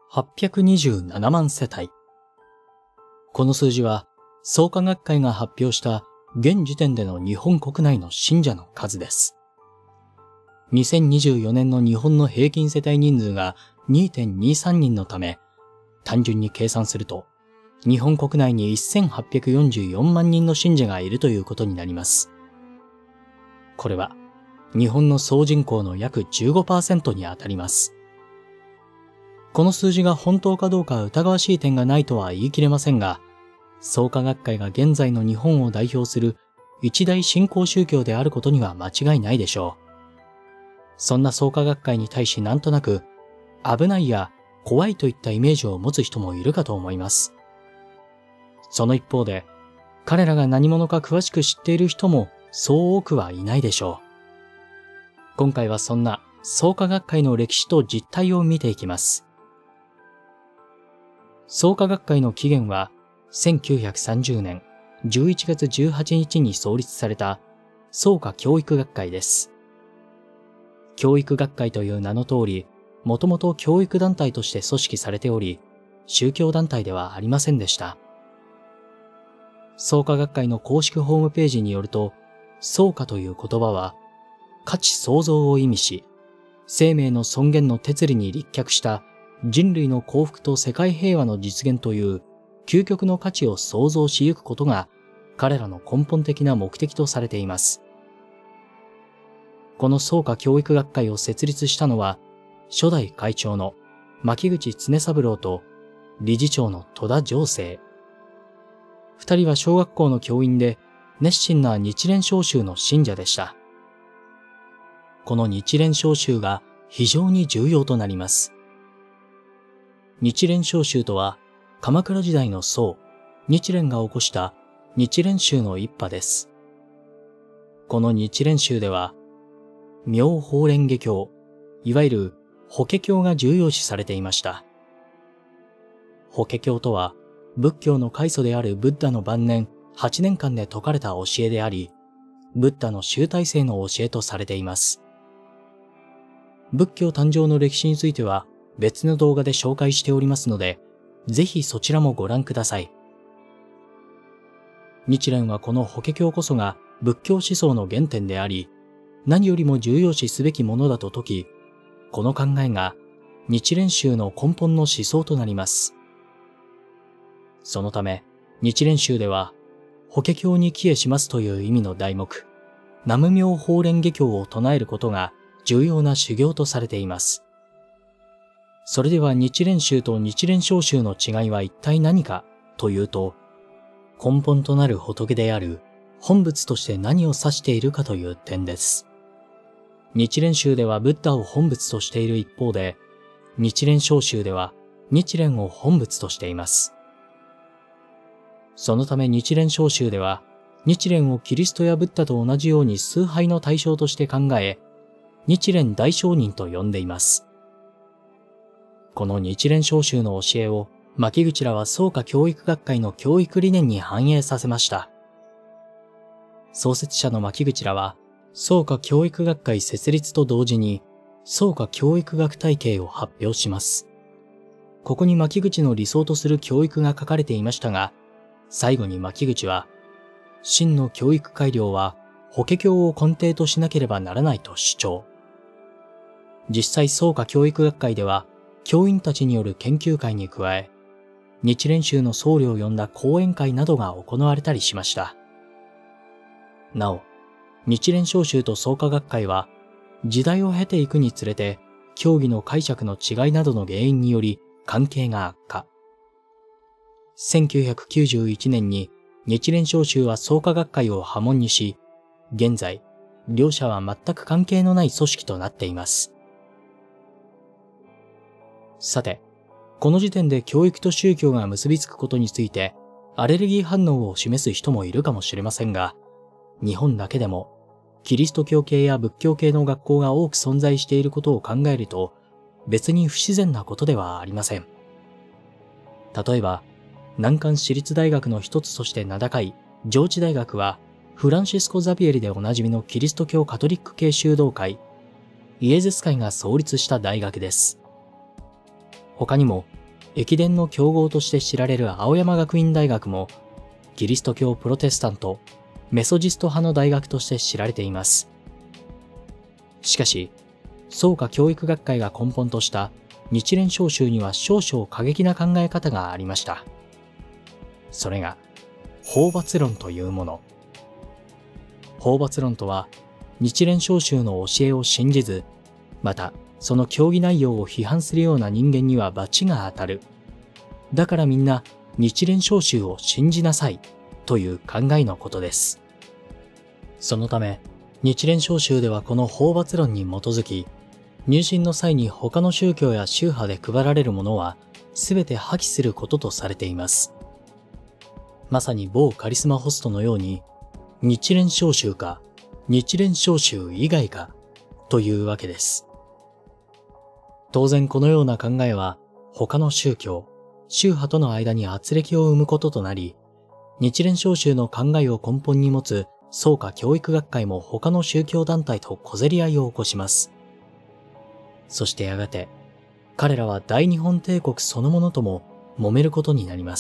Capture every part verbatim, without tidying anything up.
はっぴゃくにじゅうななまんせたい。この数字は創価学会が発表した現時点での日本国内の信者の数です。にせんにじゅうよねんの日本の平均世帯人数が にてんにさんにんのため、単純に計算すると、日本国内にせんはっぴゃくよんじゅうよんまんにんの信者がいるということになります。これは、日本の総人口の約 じゅうごパーセント にあたります。この数字が本当かどうか疑わしい点がないとは言い切れませんが、創価学会が現在の日本を代表する一大新興宗教であることには間違いないでしょう。そんな創価学会に対しなんとなく危ないや怖いといったイメージを持つ人もいるかと思います。その一方で、彼らが何者か詳しく知っている人もそう多くはいないでしょう。今回はそんな創価学会の歴史と実態を見ていきます。創価学会の起源はせんきゅうひゃくさんじゅうねんじゅういちがつじゅうはちにちに創立された創価教育学会です。教育学会という名の通り、もともと教育団体として組織されており、宗教団体ではありませんでした。創価学会の公式ホームページによると、創価という言葉は、価値創造を意味し、生命の尊厳の哲理に立脚した人類の幸福と世界平和の実現という究極の価値を創造しゆくことが彼らの根本的な目的とされています。この創価教育学会を設立したのは初代会長の牧口常三郎と理事長の戸田常生。二人は小学校の教員で熱心な日蓮召集の信者でした。この日蓮召集が非常に重要となります。日蓮召集とは鎌倉時代の僧、日蓮が起こした日蓮宗の一派です。この日蓮宗では、妙法蓮華経、いわゆる法華経が重要視されていました。法華経とは、仏教の開祖であるブッダの晩年はちねんかんで説かれた教えであり、ブッダの集大成の教えとされています。仏教誕生の歴史については別の動画で紹介しておりますので、ぜひそちらもご覧ください。日蓮はこの法華経こそが仏教思想の原点であり、何よりも重要視すべきものだと説き、この考えが日蓮宗の根本の思想となります。そのため、日蓮宗では、法華経に帰依しますという意味の題目、南無妙法蓮華経を唱えることが重要な修行とされています。それでは日蓮宗と日蓮召集の違いは一体何かというと、根本となる仏である本仏として何を指しているかという点です。日蓮宗ではブッダを本仏としている一方で、日蓮召集では日蓮を本仏としています。そのため日蓮召集では、日蓮をキリストやブッダと同じように崇拝の対象として考え、日蓮大聖人と呼んでいます。この日蓮召集の教えを、牧口らは創価教育学会の教育理念に反映させました。創設者の牧口らは、創価教育学会設立と同時に、創価教育学体系を発表します。ここに牧口の理想とする教育が書かれていましたが、最後に牧口は、真の教育改良は法華経を根底としなければならないと主張。実際創価教育学会では、教員たちによる研究会に加え、日蓮宗の僧侶を呼んだ講演会などが行われたりしました。なお、日蓮召集と創価学会は、時代を経ていくにつれて、教義の解釈の違いなどの原因により関係が悪化。せんきゅうひゃくきゅうじゅういちねんに日蓮召集は創価学会を破門にし、現在、両者は全く関係のない組織となっています。さて、この時点で教育と宗教が結びつくことについて、アレルギー反応を示す人もいるかもしれませんが、日本だけでも、キリスト教系や仏教系の学校が多く存在していることを考えると、別に不自然なことではありません。例えば、難関私立大学の一つとして名高い上智大学は、フランシスコ・ザビエリでおなじみのキリスト教カトリック系修道会、イエゼス会が創立した大学です。他にも、 駅伝の強豪として知られる青山学院大学も、キリスト教プロテスタント、メソジスト派の大学として知られています。しかし、創価教育学会が根本とした日蓮召集には少々過激な考え方がありました。それが、法罰論というもの。法罰論とは、日蓮召集の教えを信じず、またその教義内容を批判するような人間には罰が当たる。だからみんな日蓮召集を信じなさいという考えのことです。そのため、日蓮召集ではこの法罰論に基づき、入信の際に他の宗教や宗派で配られるものは全て破棄することとされています。まさに某カリスマホストのように、日蓮召集か日蓮召集以外かというわけです。当然このような考えは他の宗教、宗派との間に軋轢を生むこととなり、日蓮召集の考えを根本に持つ創価教育学会も他の宗教団体と小競り合いを起こします。そしてやがて、彼らは大日本帝国そのものとも揉めることになります。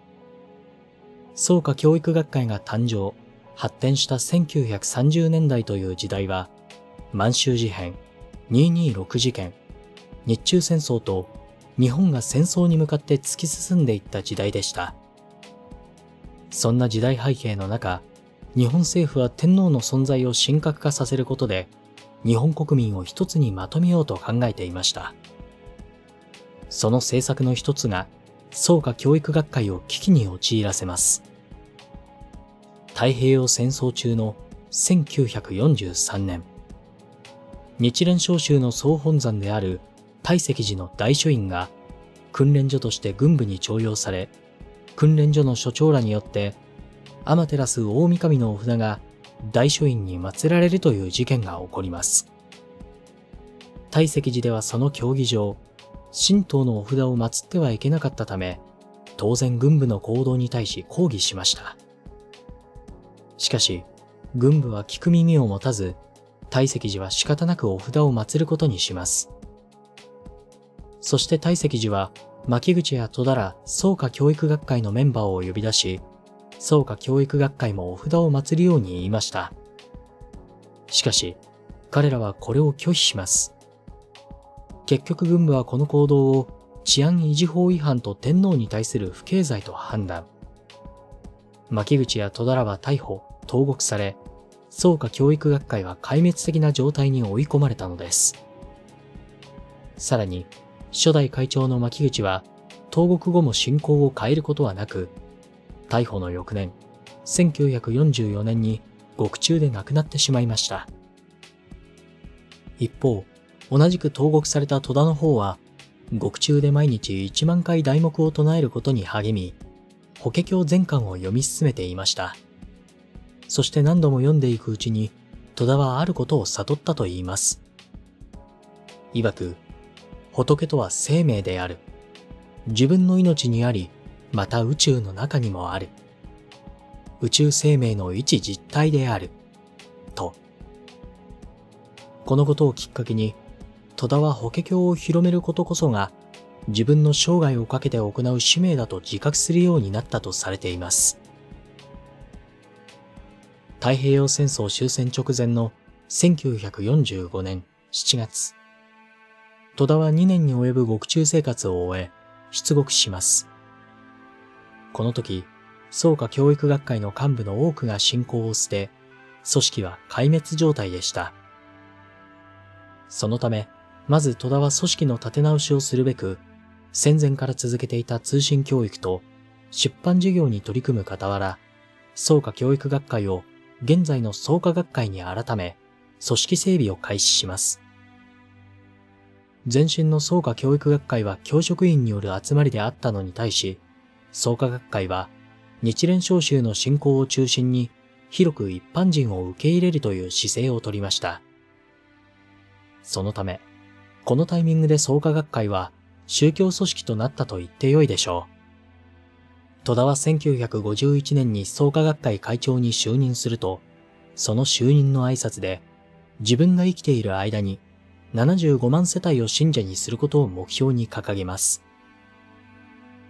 創価教育学会が誕生、発展したせんきゅうひゃくさんじゅうねんだいという時代は、満州事変、にーにーろく事件、日中戦争と日本が戦争に向かって突き進んでいった時代でした。そんな時代背景の中、日本政府は天皇の存在を神格化させることで、日本国民を一つにまとめようと考えていました。その政策の一つが、創価教育学会を危機に陥らせます。太平洋戦争中のせんきゅうひゃくよんじゅうさんねん、日蓮召集の総本山である太石寺の大書院が訓練所として軍部に徴用され、訓練所の所長らによって天照大神のお札が大書院に祀られるという事件が起こります。太石寺ではその教義上、神道のお札を祀ってはいけなかったため、当然軍部の行動に対し抗議しました。しかし、軍部は聞く耳を持たず、太石寺は仕方なくお札を祀ることにします。そして太石寺は、牧口や戸田ら創価教育学会のメンバーを呼び出し、創価教育学会もお札を祀るように言いました。しかし、彼らはこれを拒否します。結局軍部はこの行動を治安維持法違反と天皇に対する不敬罪と判断。牧口や戸田らは逮捕、投獄され、創価教育学会は壊滅的な状態に追い込まれたのです。さらに、初代会長の牧口は、投獄後も信仰を変えることはなく、逮捕の翌年、せんきゅうひゃくよんじゅうよねんに獄中で亡くなってしまいました。一方、同じく投獄された戸田の方は、獄中で毎日いちまんかい題目を唱えることに励み、法華経全巻を読み進めていました。そして何度も読んでいくうちに、戸田はあることを悟ったといいます。曰く、仏とは生命である。自分の命にあり、また宇宙の中にもある。宇宙生命の一実体である。と。このことをきっかけに、戸田は法華経を広めることこそが、自分の生涯をかけて行う使命だと自覚するようになったとされています。太平洋戦争終戦直前のせんきゅうひゃくよんじゅうごねんしちがつ、戸田はにねんに及ぶ獄中生活を終え、出獄します。この時、創価教育学会の幹部の多くが信仰を捨て、組織は壊滅状態でした。そのため、まず戸田は組織の立て直しをするべく、戦前から続けていた通信教育と出版事業に取り組む傍ら、創価教育学会を現在の創価学会に改め、組織整備を開始します。前身の創価教育学会は教職員による集まりであったのに対し、創価学会は日蓮召集の信仰を中心に広く一般人を受け入れるという姿勢をとりました。そのため、このタイミングで創価学会は宗教組織となったと言ってよいでしょう。戸田はせんきゅうひゃくごじゅういちねんに創価学会会長に就任すると、その就任の挨拶で、自分が生きている間にななじゅうごまんせたいを信者にすることを目標に掲げます。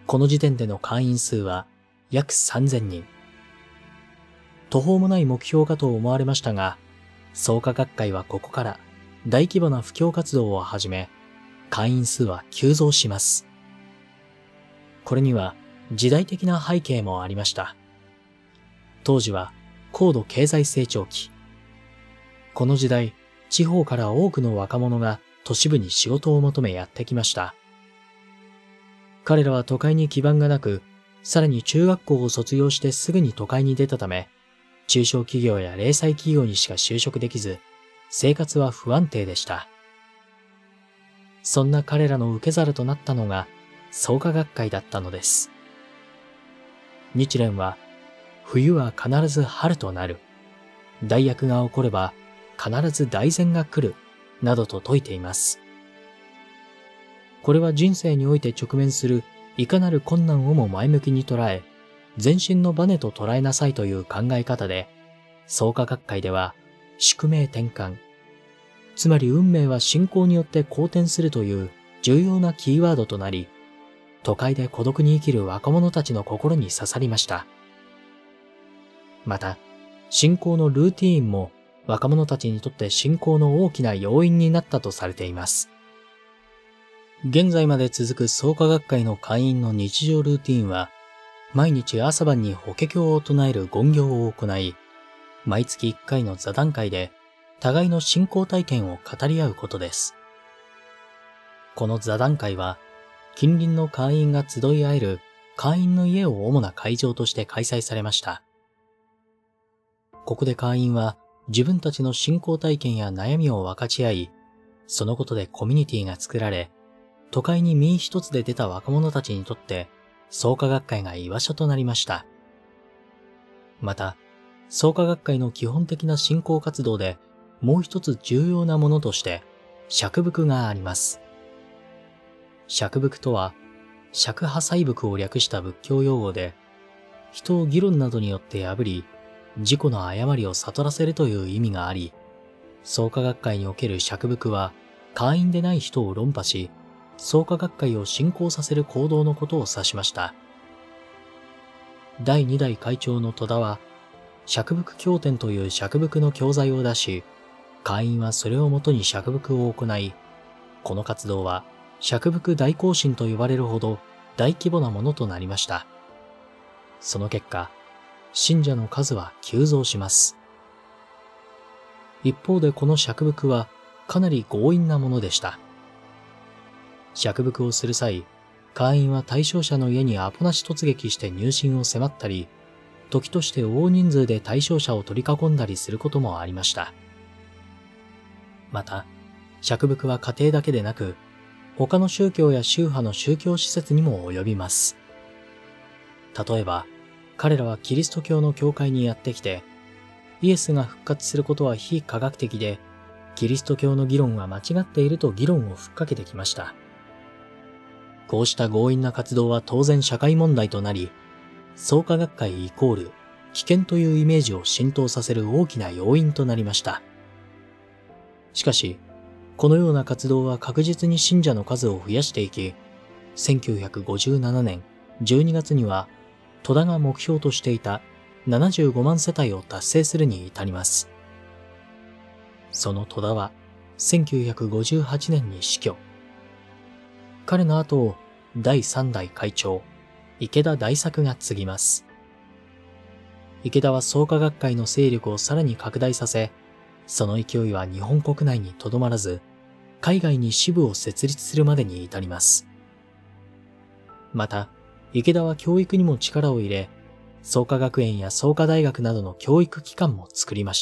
この時点での会員数は約さんぜんにん。途方もない目標かと思われましたが、創価学会はここから大規模な布教活動を始め、会員数は急増します。これには時代的な背景もありました。当時は高度経済成長期。この時代、地方から多くの若者が都市部に仕事を求めやってきました。彼らは都会に基盤がなく、さらに中学校を卒業してすぐに都会に出たため、中小企業や零細企業にしか就職できず、生活は不安定でした。そんな彼らの受け皿となったのが創価学会だったのです。日蓮は、冬は必ず春となる。大役が起これば必ず大善が来る。などと説いています。これは人生において直面するいかなる困難をも前向きに捉え、前進のバネと捉えなさいという考え方で、創価学会では宿命転換、つまり運命は信仰によって好転するという重要なキーワードとなり、都会で孤独に生きる若者たちの心に刺さりました。また、信仰のルーティーンも若者たちにとって信仰の大きな要因になったとされています。現在まで続く創価学会の会員の日常ルーティーンは、毎日朝晩に法華経を唱える勤行を行い、毎月いっかいの座談会で互いの信仰体験を語り合うことです。この座談会は、近隣の会員が集い合える会員の家を主な会場として開催されました。ここで会員は自分たちの信仰体験や悩みを分かち合い、そのことでコミュニティが作られ、都会に身一つで出た若者たちにとって創価学会が居場所となりました。また、創価学会の基本的な信仰活動でもう一つ重要なものとして釈伏があります。釈伏とは、釈破細伏を略した仏教用語で、人を議論などによって破り、自己の誤りを悟らせるという意味があり、創価学会における釈伏は、会員でない人を論破し、創価学会を振興させる行動のことを指しました。だいにだい会長の戸田は、釈伏経典という釈伏の教材を出し、会員はそれをもとに釈伏を行い、この活動は釈伏大行進と呼ばれるほど大規模なものとなりました。その結果、信者の数は急増します。一方でこの釈伏はかなり強引なものでした。釈伏をする際、会員は対象者の家にアポなし突撃して入信を迫ったり、時として大人数で対象者を取り囲んだりすることもありました。また、釈伏は家庭だけでなく、他の宗教や宗派の宗教施設にも及びます。例えば、彼らはキリスト教の教会にやってきて、イエスが復活することは非科学的で、キリスト教の議論は間違っていると議論をふっかけてきました。こうした強引な活動は当然社会問題となり、創価学会イコール危険というイメージを浸透させる大きな要因となりました。しかし、このような活動は確実に信者の数を増やしていき、せんきゅうひゃくごじゅうななねんじゅうにがつには戸田が目標としていたななじゅうごまん世帯を達成するに至ります。その戸田はせんきゅうひゃくごじゅうはちねんに死去。彼の後をだいさんだい会長、池田大作が継ぎます。池田は創価学会の勢力をさらに拡大させ、その勢いは日本国内にとどまらず、海外に支部を設立するまでに至ります。また、池田は教育にも力を入れ、創価学園や創価大学などの教育機関も作りました。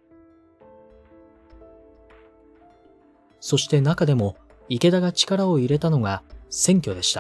そして中でも池田が力を入れたのが選挙でした。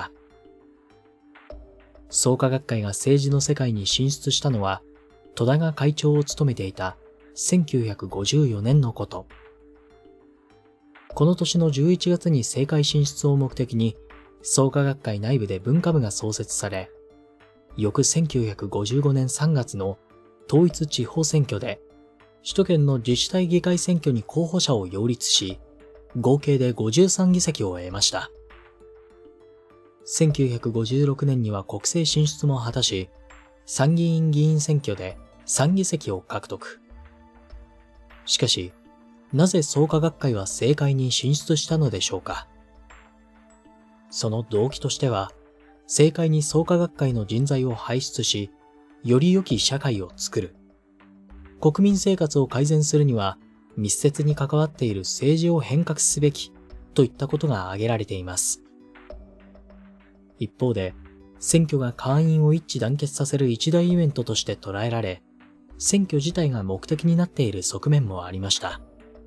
創価学会が政治の世界に進出したのは、戸田が会長を務めていたせんきゅうひゃくごじゅうよねんのこと。この年のじゅういちがつに政界進出を目的に、創価学会内部で文化部が創設され、翌せんきゅうひゃくごじゅうごねんさんがつの統一地方選挙で、首都圏の自治体議会選挙に候補者を擁立し、合計でごじゅうさんぎせきを得ました。 せんきゅうひゃくごじゅうろくねんには国政進出も果たし、参議院議員選挙でさんぎせきを獲得。しかし、なぜ創価学会は政界に進出したのでしょうか。その動機としては、政界に創価学会の人材を輩出し、より良き社会を作る。国民生活を改善するには、密接に関わっている政治を変革すべきといったことが挙げられています。一方で、選挙が会員を一致団結させる一大イベントとして捉えられ、選挙自体が目的になっている側面もありました。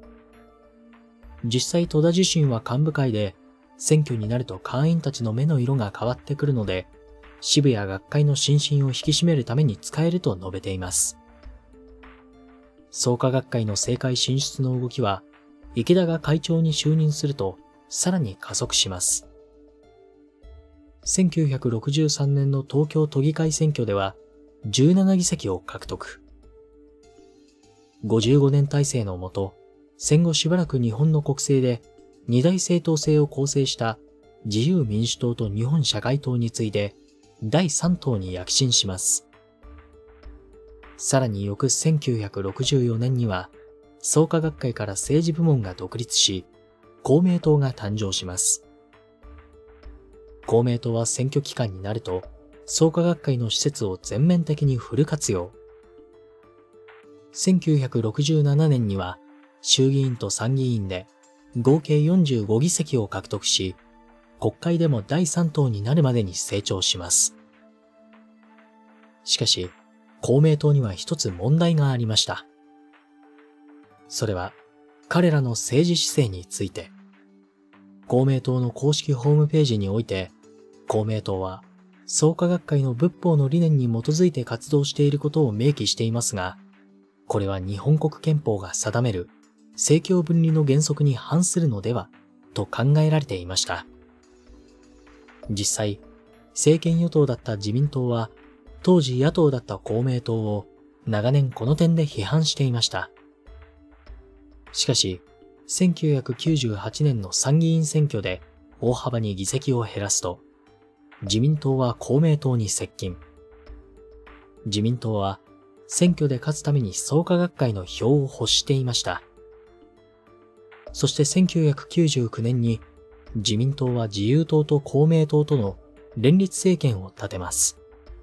実際戸田自身は幹部会で、選挙になると会員たちの目の色が変わってくるので、支部や学会の心身を引き締めるために使えると述べています。創価学会の政界進出の動きは、池田が会長に就任すると、さらに加速します。せんきゅうひゃくろくじゅうさんねんの東京都議会選挙では、じゅうななぎせきを獲得。ごじゅうごねん体制のもと、戦後しばらく日本の国政で、二大政党制を構成した自由民主党と日本社会党に次いで、だいさん党に躍進します。さらに翌せんきゅうひゃくろくじゅうよねんには、創価学会から政治部門が独立し、公明党が誕生します。公明党は選挙期間になると、創価学会の施設を全面的にフル活用。せんきゅうひゃくろくじゅうななねんには、衆議院と参議院で合計よんじゅうごぎせきを獲得し、国会でもだいさん党になるまでに成長します。しかし、公明党には一つ問題がありました。それは、彼らの政治姿勢について。公明党の公式ホームページにおいて、公明党は、創価学会の仏法の理念に基づいて活動していることを明記していますが、これは日本国憲法が定める政教分離の原則に反するのでは、と考えられていました。実際、政権与党だった自民党は、当時野党だった公明党を長年この点で批判していました。しかし、せんきゅうひゃくきゅうじゅうはちねんの参議院選挙で大幅に議席を減らすと、自民党は公明党に接近。自民党は選挙で勝つために創価学会の票を欲していました。そしてせんきゅうひゃくきゅうじゅうきゅうねんに自民党は自由党と公明党との連立政権を立てます。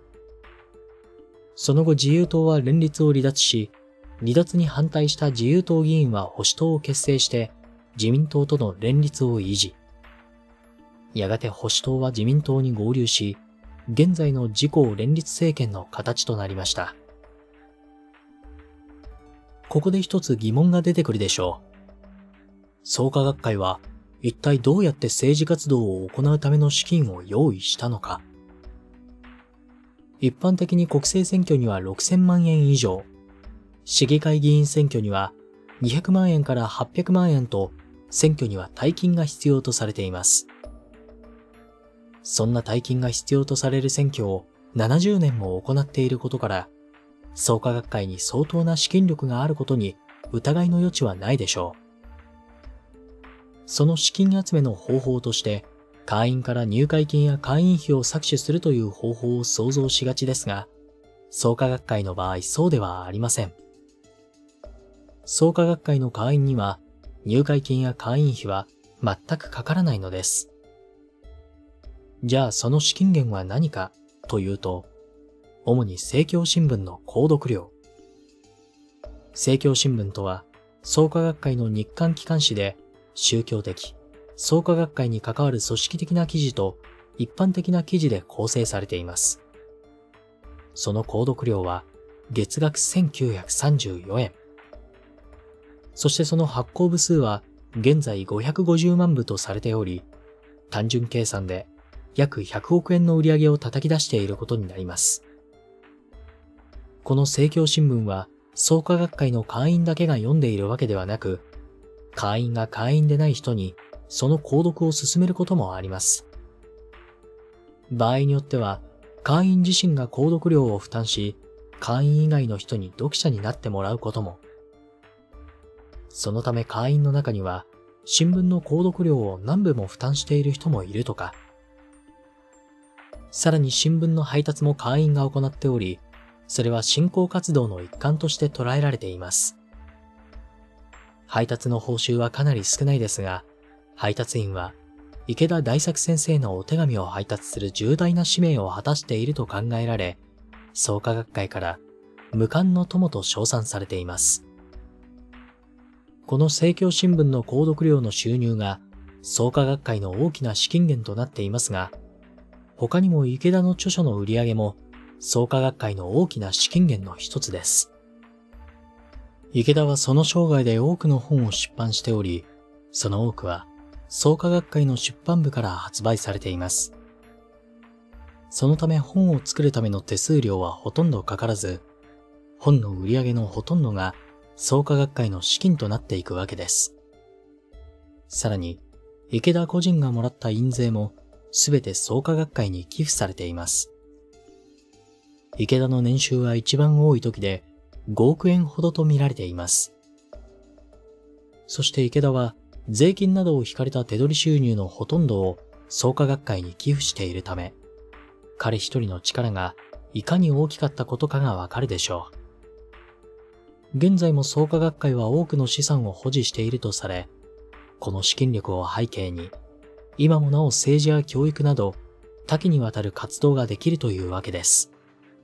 その後自由党は連立を離脱し、離脱に反対した自由党議員は保守党を結成して自民党との連立を維持。やがて保守党は自民党に合流し、現在の自公連立政権の形となりました。ここで一つ疑問が出てくるでしょう。創価学会は一体どうやって政治活動を行うための資金を用意したのか。一般的に国政選挙にはろくせんまんえん以上、市議会議員選挙にはにひゃくまんえんからはっぴゃくまんえんと選挙には大金が必要とされています。そんな大金が必要とされる選挙をななじゅうねんも行っていることから、創価学会に相当な資金力があることに疑いの余地はないでしょう。その資金集めの方法として、会員から入会金や会員費を搾取するという方法を想像しがちですが、創価学会の場合そうではありません。創価学会の会員には入会金や会員費は全くかからないのです。じゃあその資金源は何かというと、主に政教新聞の購読料。政教新聞とは創価学会の日刊機関紙で宗教的、創価学会に関わる組織的な記事と一般的な記事で構成されています。その購読料は月額せんきゅうひゃくさんじゅうよえん。そしてその発行部数は現在ごひゃくごじゅうまんぶとされており、単純計算で約ひゃくおくえんの売り上げを叩き出していることになります。この政教新聞は創価学会の会員だけが読んでいるわけではなく、会員が会員でない人にその購読を進めることもあります。場合によっては、会員自身が購読料を負担し、会員以外の人に読者になってもらうことも。そのため会員の中には、新聞の購読料を何部も負担している人もいるとか。 さらに新聞の配達も会員が行っており、それは信仰活動の一環として捉えられています。配達の報酬はかなり少ないですが、配達員は池田大作先生のお手紙を配達する重大な使命を果たしていると考えられ、創価学会から無冠の友と称賛されています。この政教新聞の購読料の収入が創価学会の大きな資金源となっていますが、他にも池田の著書の売り上げも創価学会の大きな資金源の一つです。池田はその生涯で多くの本を出版しており、その多くは創価学会の出版部から発売されています。そのため本を作るための手数料はほとんどかからず、本の売り上げのほとんどが創価学会の資金となっていくわけです。さらに、池田個人がもらった印税もすべて創価学会に寄付されています。池田の年収は一番多い時でごおくえんほどと見られています。そして池田は税金などを引かれた手取り収入のほとんどを創価学会に寄付しているため、彼一人の力がいかに大きかったことかがわかるでしょう。現在も創価学会は多くの資産を保持しているとされ、この資金力を背景に、今もなお政治や教育など多岐にわたる活動ができるというわけです。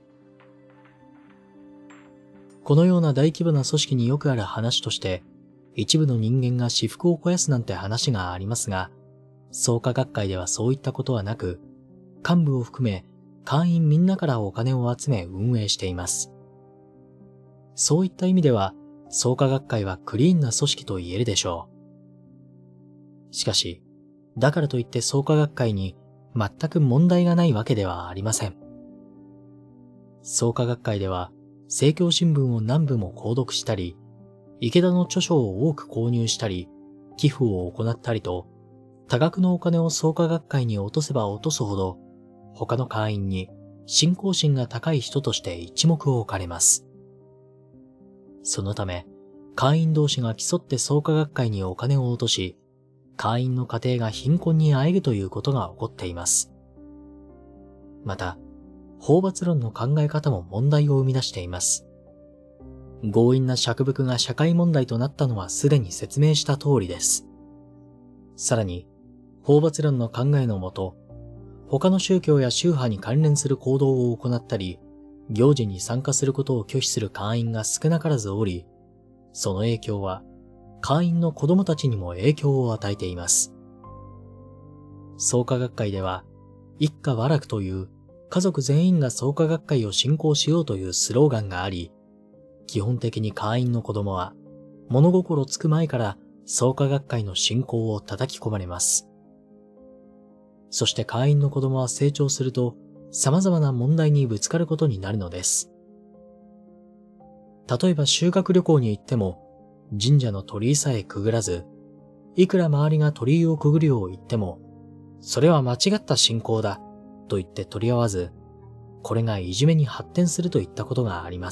このような大規模な組織によくある話として、一部の人間が私腹を肥やすなんて話がありますが、創価学会ではそういったことはなく、幹部を含め会員みんなからお金を集め運営しています。そういった意味では、創価学会はクリーンな組織と言えるでしょう。しかし、だからといって創価学会に全く問題がないわけではありません。創価学会では、政教新聞を何部も購読したり、池田の著書を多く購入したり、寄付を行ったりと、多額のお金を創価学会に落とせば落とすほど、他の会員に信仰心が高い人として一目を置かれます。そのため、会員同士が競って創価学会にお金を落とし、会員の家庭が貧困にあえぐということが起こっています。また、法罰論の考え方も問題を生み出しています。強引な釈伏が社会問題となったのはすでに説明した通りです。さらに、法罰論の考えのもと、他の宗教や宗派に関連する行動を行ったり、行事に参加することを拒否する会員が少なからずおり、その影響は会員の子供たちにも影響を与えています。創価学会では、一家和楽という家族全員が創価学会を信仰しようというスローガンがあり、基本的に会員の子供は物心つく前から創価学会の信仰を叩き込まれます。そして会員の子供は成長すると様々な問題にぶつかることになるのです。例えば修学旅行に行っても神社の鳥居さえくぐらず、いくら周りが鳥居をくぐるよう言っても、それは間違った信仰だと言って取り合わず、これがいじめに発展するといったことがあります。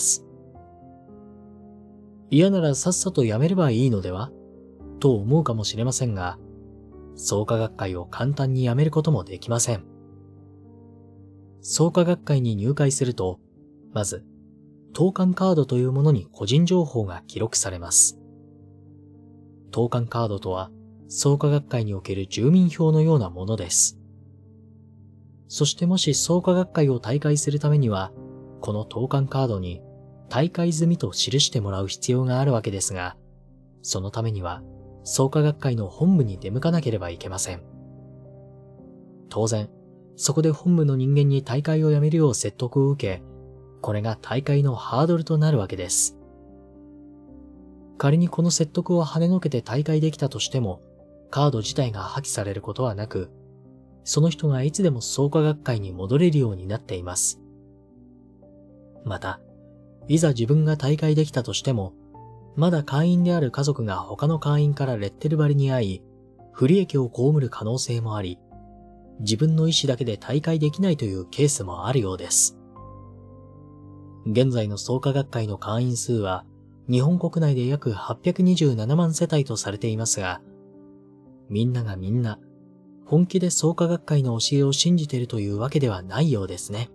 嫌ならさっさとやめればいいのではと思うかもしれませんが、創価学会を簡単にやめることもできません。創価学会に入会すると、まず、投函カードというものに個人情報が記録されます。投函カードとは、創価学会における住民票のようなものです。そしてもし創価学会を退会するためには、この投函カードに退会済みと記してもらう必要があるわけですが、そのためには創価学会の本部に出向かなければいけません。当然、そこで本部の人間に退会をやめるよう説得を受け、これが退会のハードルとなるわけです。仮にこの説得を跳ねのけて退会できたとしても、カード自体が破棄されることはなく、その人がいつでも創価学会に戻れるようになっています。また、いざ自分が退会できたとしても、まだ会員である家族が他の会員からレッテル張りに遭い、不利益を被る可能性もあり、自分の意思だけで退会できないというケースもあるようです。現在の創価学会の会員数は、日本国内で約はっぴゃくにじゅうななまん世帯とされていますが、みんながみんな、 本気で創価学会の教えを信じているというわけではないようですね。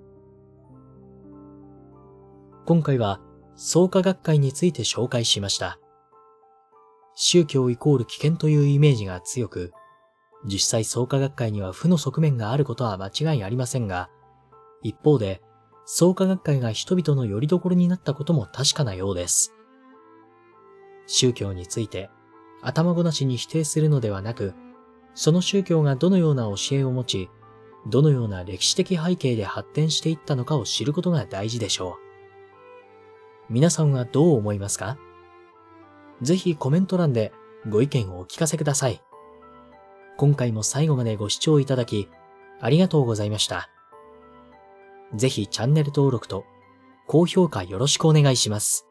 今回は創価学会について紹介しました。宗教イコール危険というイメージが強く、実際創価学会には負の側面があることは間違いありませんが、一方で創価学会が人々の拠り所になったことも確かなようです。宗教について頭ごなしに否定するのではなく、その宗教がどのような教えを持ち、どのような歴史的背景で発展していったのかを知ることが大事でしょう。皆さんはどう思いますか？ぜひコメント欄でご意見をお聞かせください。今回も最後までご視聴いただきありがとうございました。ぜひチャンネル登録と高評価よろしくお願いします。